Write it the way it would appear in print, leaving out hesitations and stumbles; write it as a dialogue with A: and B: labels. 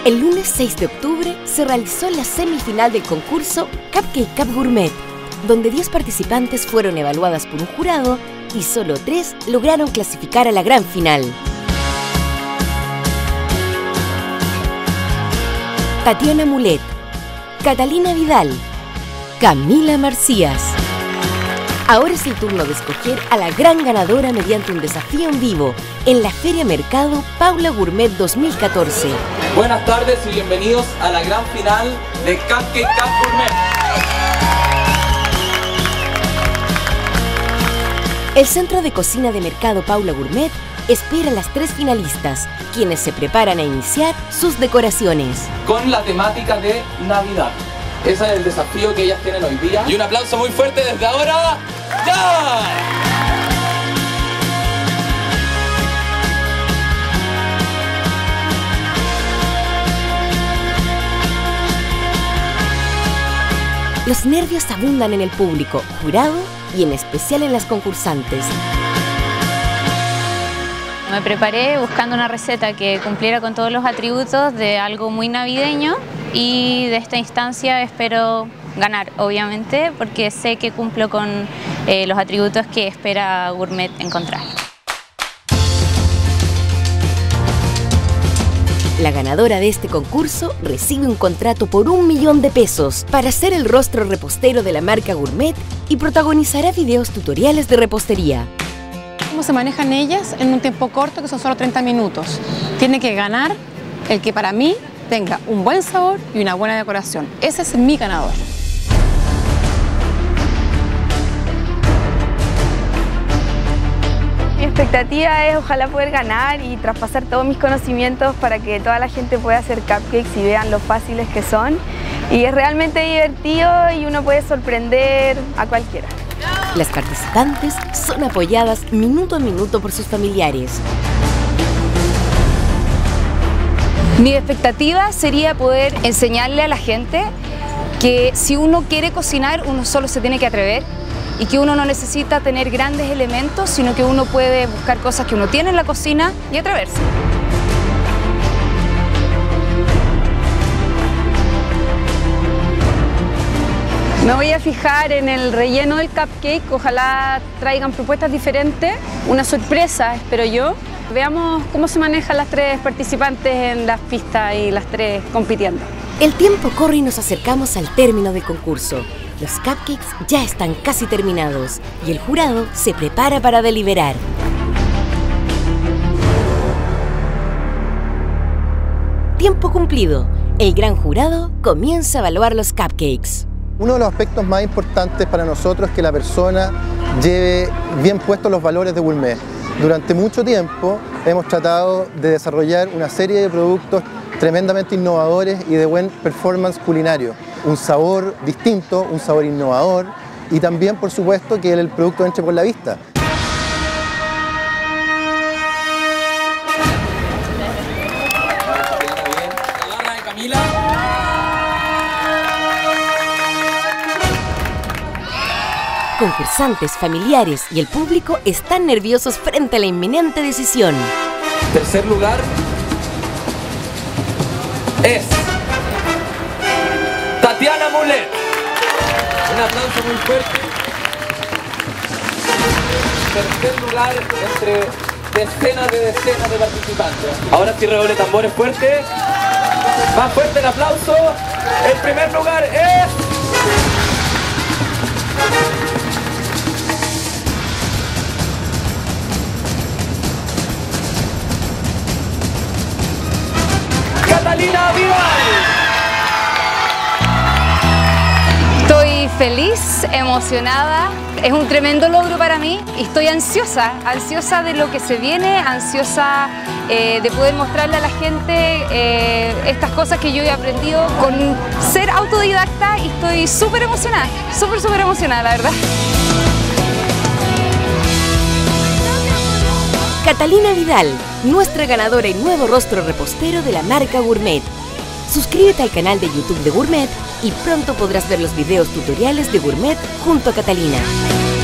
A: El lunes 6 de octubre se realizó la semifinal del concurso Cupcake Cup Gourmet, donde 10 participantes fueron evaluadas por un jurado y solo 3 lograron clasificar a la gran final. Tatiana Mulet, Catalina Vidal, Camila Marcías. Ahora es el turno de escoger a la gran ganadora mediante un desafío en vivo en la Feria Mercado Paula Gourmet 2014.
B: Buenas tardes y bienvenidos a la gran final de Cupcake Cup Gourmet.
A: El Centro de Cocina de Mercado Paula Gourmet espera a las 3 finalistas, quienes se preparan a iniciar sus decoraciones.
B: Con la temática de Navidad. Ese es el desafío que ellas tienen hoy día. Y un aplauso muy fuerte desde ahora. ¡Ya!
A: Los nervios abundan en el público, jurado y en especial en las concursantes.
C: Me preparé buscando una receta que cumpliera con todos los atributos de algo muy navideño y de esta instancia espero ganar, obviamente, porque sé que cumplo con los atributos que espera Gourmet encontrar.
A: La ganadora de este concurso recibe un contrato por $1 millón para ser el rostro repostero de la marca Gourmet y protagonizará videos tutoriales de repostería.
D: ¿Cómo se manejan ellas en un tiempo corto, que son solo 30 minutos? Tiene que ganar el que para mí tenga un buen sabor y una buena decoración. Ese es mi ganador.
E: Mi expectativa es ojalá poder ganar y traspasar todos mis conocimientos para que toda la gente pueda hacer cupcakes y vean lo fáciles que son. Y es realmente divertido y uno puede sorprender a cualquiera.
A: Las participantes son apoyadas minuto a minuto por sus familiares.
F: Mi expectativa sería poder enseñarle a la gente que si uno quiere cocinar, uno solo se tiene que atrever y que uno no necesita tener grandes elementos, sino que uno puede buscar cosas que uno tiene en la cocina y atreverse.
D: Me voy a fijar en el relleno del cupcake, ojalá traigan propuestas diferentes, una sorpresa espero yo. Veamos cómo se manejan las 3 participantes en las pistas y las 3 compitiendo.
A: El tiempo corre y nos acercamos al término del concurso. Los cupcakes ya están casi terminados y el jurado se prepara para deliberar. Tiempo cumplido. El gran jurado comienza a evaluar los cupcakes.
G: Uno de los aspectos más importantes para nosotros es que la persona lleve bien puestos los valores de Gourmet. Durante mucho tiempo hemos tratado de desarrollar una serie de productos tremendamente innovadores y de buen performance culinario. Un sabor distinto, un sabor innovador y también, por supuesto, que el producto entre por la vista.
B: La barra de Camila.
A: Concursantes, familiares y el público están nerviosos frente a la inminente decisión.
B: Tercer lugar es Tatiana Mulet. Un aplauso muy fuerte. Tercer lugar entre decenas de participantes. Ahora sí redoble tambores fuerte. Más fuerte el aplauso. El primer lugar es Catalina Vidal.
F: Estoy feliz, emocionada, es un tremendo logro para mí y estoy ansiosa de lo que se viene, ansiosa de poder mostrarle a la gente estas cosas que yo he aprendido con ser autodidacta y estoy súper emocionada, súper emocionada, la verdad.
A: Catalina Vidal, nuestra ganadora y nuevo rostro repostero de la marca Gourmet. Suscríbete al canal de YouTube de Gourmet y pronto podrás ver los videos tutoriales de Gourmet junto a Catalina.